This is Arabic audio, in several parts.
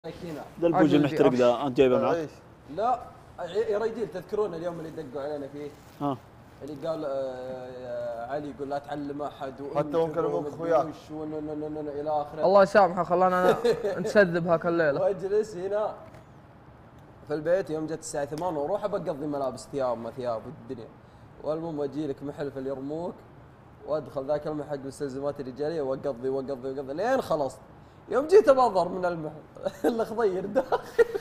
هنا ذا البوج المحترق ذا انت جايبه معك؟ لا يا رجال تذكرون اليوم اللي دقوا علينا فيه؟ ها اللي قال علي يقول لا تعلم احد حتى هم كانوا اخويا الى اخره. الله يسامحه خلانا نسذب هاك الليله. واجلس هنا في البيت يوم جت الساعه 8 واروح بقضي ملابس ثياب ما ثياب الدنيا. والمهم اجي لك محل في اليرموك وادخل ذاك المحل مستلزمات الرجاليه واقضي لين خلصت. يوم جيت ابضر من المحل الخضير داخل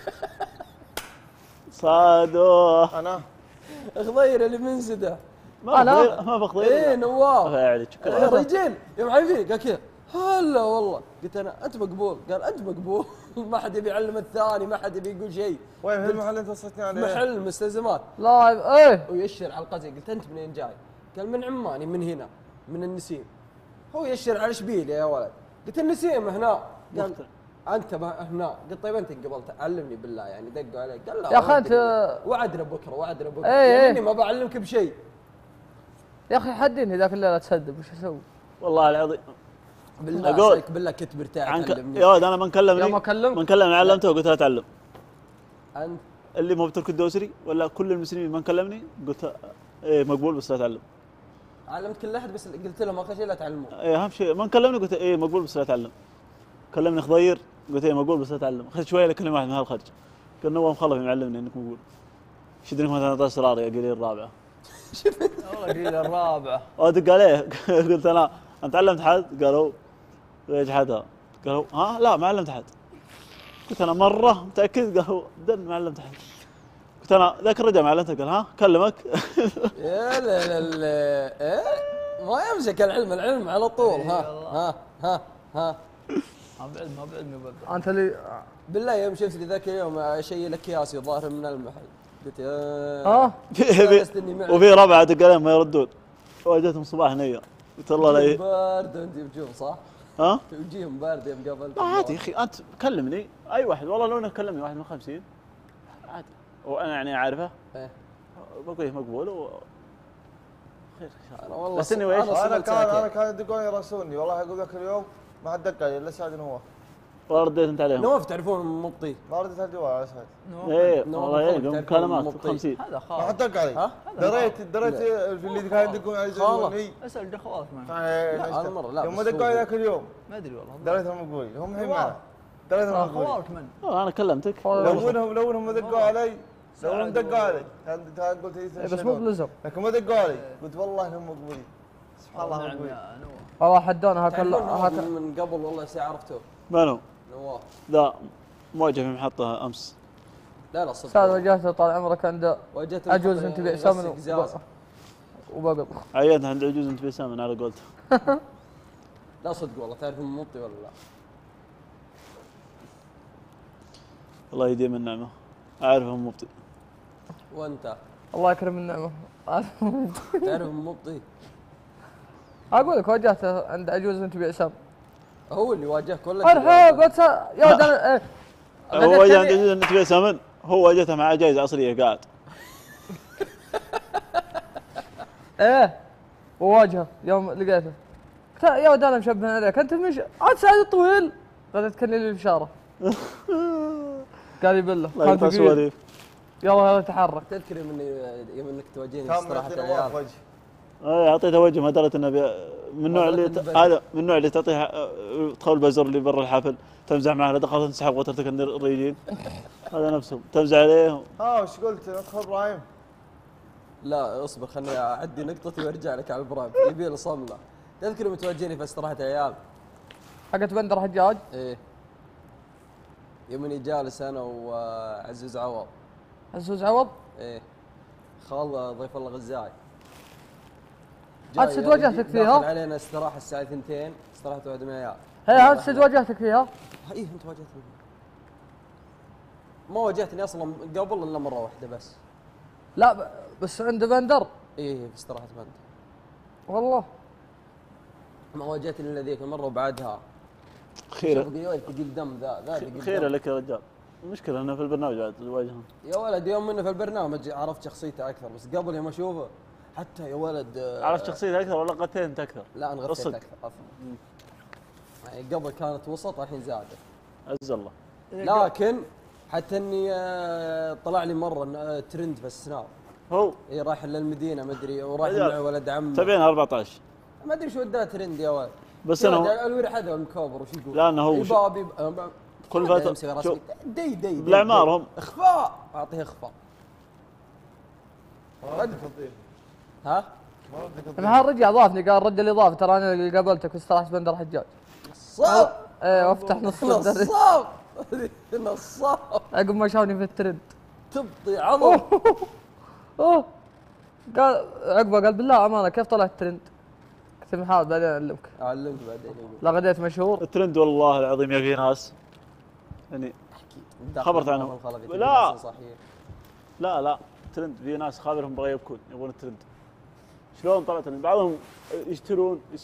صادوه انا خضير اللي منسده ما بخضير ايه نواف يعني يا رجال يوم عارفين قال كذا هلا والله قلت انا انت مقبول قال انت مقبول ما حد يبي يعلم الثاني ما حد يبي يقول شيء. وين المحل اللي انت وصلتني عليه؟ محل مستلزمات لا ايه ويشر على القزي. قلت انت منين جاي؟ قال من عماني من هنا من النسيم. هو يشر على اشبيليه يا ولد. قلت النسيم هنا. قال انت هنا. قلت طيب انت قبلت علمني بالله يعني دقوا علي. قال لا يا اخي انت وعدنا بكره ايه ما بعلمك بشيء. يا اخي حديني ذاك الليله تسدب وش اسوي؟ والله العظيم بالله عليك بالله كنت مرتاح تعلمني يا ولد. انا من كلمني من كلمني علمته وقلت له اتعلم. انت اللي مو بترك الدوسري ولا كل المسلمين من كلمني قلت ايه مقبول بس لا اتعلم. علمت كل احد بس قلت لهم اخر شيء لا تعلمون. ايه اهم شيء من كلمني قلت ايه مقبول بس لا اتعلم. كلمني خضير قلت ايه مقبول بس لا اتعلم. اخذت شويه لكلمه واحد من هالخرج قال نواف مخلف معلمني انك مقبول. شدني مثلا اسرار يا قليل الرابعه. والله قليل الرابعه. ادق عليه قلت انا انت علمت حد؟ قالوا ايش حدها؟ قالوا ها لا ما علمت احد. قلت انا مره متاكد؟ قالوا ما علمت احد. قلت انا ذاك الرجال ما علمته. قال ها كلمك؟ يا لا إيه؟ ما يمسك العلم على طول. ها ما بعلم يبدا انت اللي بالله يوم شفت لي ذاك اليوم شيء لك ياسي ظاهر من المحل قلت وفي ربعه دق عليهم ما يردون واجتهم صباح نيه قلت الله لا بارد وانت بتشوف صح؟ ها؟ وجيهم بارد يوم قابلت عادي يا اخي انت كلمني اي واحد والله لو انك كلمني واحد من 50 عادي وانا يعني عارفه ايه بقول له مقبول خير ان شاء الله. والله بس اني ويش انا كان يدقون يراسلوني والله اقول ذاك اليوم ما حد دق علي الا سعد نواف. والله رديت انت عليهم. نواف تعرفون مبطي؟ ما رديت على الجوال على سعد. ايه والله يلقى مكالمات 50 هذا خالص ما حد دق علي. دريت في اللي كانوا يدقون علي زي اسال خوالك معي. لا هذا مره لا يوم ما دقوا علي ذاك اليوم ما ادري والله دريتهم مقبولين هم الحين معنا. دريتهم مقبولين. خوالك من؟ انا كلمتك لو انهم ما دقوا علي لو انهم دقوا علي كان قلت بس مو بلزم لكن ما دقوا علي قلت والله انهم مقبولين. سبحان الله مقبولين. والله حدونا هاك من قبل والله عرفته. منو؟ نواف لا مواجهه في محطه امس. لا صدق استاذ واجهته طال عمرك عند عجوز تبيع سمن وبقط. عينت عند عجوز تبيع سمن على قولته. لا صدق والله تعرف مبطي ولا لا؟ الله يديم النعمه اعرفه مبطي. وانت الله يكرم النعمه تعرف مبطي؟ اقول لك واجهته عند عجوز تبيع سمن. هو اللي واجهك ولا ارحب يا ولد هو واجه عند عجوز تبيع سمن. هو واجهته مع جائزه عصريه قاعد. ايه وواجهه يوم لقيته قلت يا ولد انا مشبه عليك انت مش عاد سعد الطويل. بدأت تكلم لي الاشاره قال لي بالله لا يقطع سواليف. يلا تحرك. تذكر يوم انك تواجهني كان استراحه معطينا العيال وجه. اي اعطيته وجه ما درت انه من النوع اللي هذا من النوع اللي تعطيه تدخل البزر اللي برا الحفل تمزح معه دخلت تنسحب وترتك الرجين. هذا نفسهم تمزح عليه. وش قلت ندخل ابراهيم؟ لا اصبر خليني اعدي نقطتي وارجع لك على ابراهيم يبي له صمله. تذكر يوم تواجهني في استراحه العيال حقت بندر حجاج؟ ايه يوم اني جالس انا وعزوز عوض. عزوز عوض؟ ايه خال ضيف الله غزاي. هاد واجهتك فيها؟ داخل علينا استراحه الساعه 2 استراحه واحد من العيال. هي هاد واجهتك فيها؟ ايه انت واجهتني. ما واجهتني اصلا قبل الا مره واحده بس. لا بس عند بندر؟ ايه في استراحه بندر. والله ما واجهتني الا ذيك المره وبعدها. خيره ثقيل دم ذا خيره لك يا رجال. المشكله انه في البرنامج بعد تواجههم. يا ولد يوم انه في البرنامج عرفت شخصيته اكثر بس قبل يوم اشوفه حتى يا ولد عرفت شخصيته اكثر ولا غثيت انت اكثر؟ لا انا غثيت اكثر يعني قبل كانت وسط الحين زادت. عز الله. لكن حتى اني طلع لي مره ترند في السناب. هو اي رايح للمدينه ما ادري ورايح رجال. مع ولد عمه. تبين 14 ما ادري شو وداه ترند يا ولد. بس يا انا ولد هو الورع هذا المكابر وش يقول؟ لا، أنه هو يبابي كل فترة شوف دي بالأعمار هم. اخفاء اعطيه اخفاء. ما ردك لطيف. ها؟ ما ردك لطيف. انا هالرجع ضافني قال رد الاضافه ترى انا اللي قابلتك واسترحت بندر حجاج. نصاب ايه وافتح نص الدرج. نصاب نصاب عقب ما شافني في الترند. تبطي عظم. اوه قال عقبه قال بالله امانه كيف طلعت الترند؟ قلت له محاول بعدين اعلمك. اعلمك بعدين يقول. لا غديت مشهور. الترند والله العظيم يا في ناس يعني خبرت عنهم. لا. لا ترند في ناس خابرهم بغى يبكون يبغون الترند. شلون طلع ترند؟ بعضهم يشترون